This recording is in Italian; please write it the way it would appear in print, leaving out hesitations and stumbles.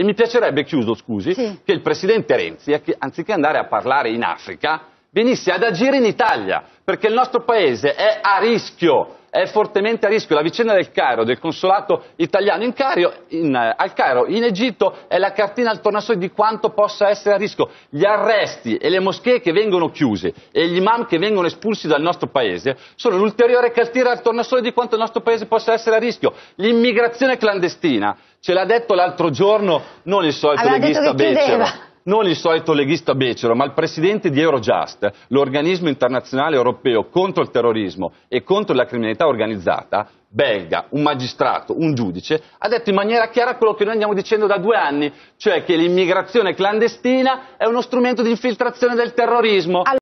E mi piacerebbe, scusi, che il presidente Renzi, anziché andare a parlare in Africa, venisse ad agire in Italia, perché il nostro paese è a rischio, è fortemente a rischio. La vicenda del Cairo, del consolato italiano al Cairo, in Egitto, è la cartina al tornasole di quanto possa essere a rischio. Gli arresti e le moschee che vengono chiuse e gli imam che vengono espulsi dal nostro paese sono l'ulteriore cartina al tornasole di quanto il nostro paese possa essere a rischio. L'immigrazione clandestina, ce l'ha detto l'altro giorno, non il solito leghista becero. Non il solito leghista becero, ma il presidente di Eurojust, l'organismo internazionale europeo contro il terrorismo e contro la criminalità organizzata, belga, un magistrato, un giudice, ha detto in maniera chiara quello che noi andiamo dicendo da 2 anni, cioè che l'immigrazione clandestina è uno strumento di infiltrazione del terrorismo.